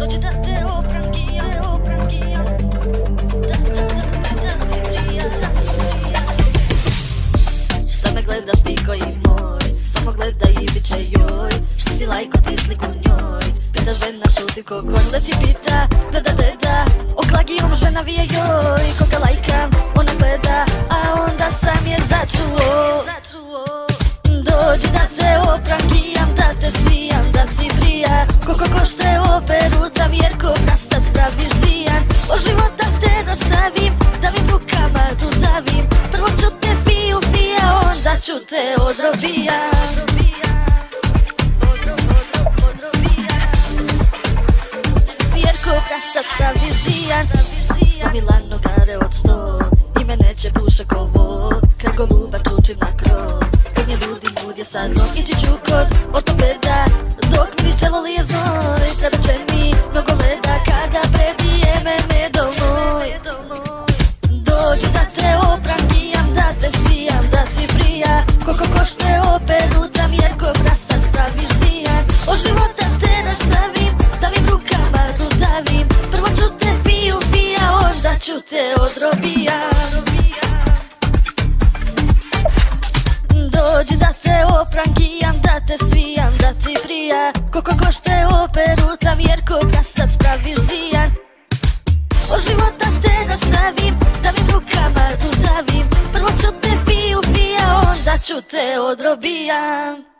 Dođi da te oprangiram, da ti prija. Šta me gledaš ti koji moj, samo gledaj i bit će joj. Što si lajko ti sliku njoj, pita žena šuti ko konj. Leti pita, deda, oklagijom žena vije joj. Koga lajkam, ona gleda, a onda sam je začuo. Dođi da te oprangiram, da te svijam, da ti prija. Koliko košte operutam, jer ko prastac praviš zijan. O život da te rastavim, da mi rukama dudavim. Prvo ću te fija, onda ću te odrobijam. Jer ko prastac praviš zijan. Slavila nogare od 100 i mene će puše ko vo. Kraj goluba čučim na krov. Kad nje lud je sad dom. Ići ću kod ortopeda, dok mi niš čelo lije znoj. Treba će mi mnogo leda kada prebije me medov moj. Dođi da te oprangiram, da te svijam, da ti prija. Koliko košte operutam, jer ko prastac praviš zijan. O život da te rastavim, da mi rukama dudavim. Prvo ću te fija, onda ću te odrobijam. Dođi da te oprangiram, da te svijam, da ti prija. Koliko košte operutam, jer ko prastac praviš zijan. O život da te rastavim, da mi rukama dudavim. Prvo ću te fija, onda ću te odrobijam.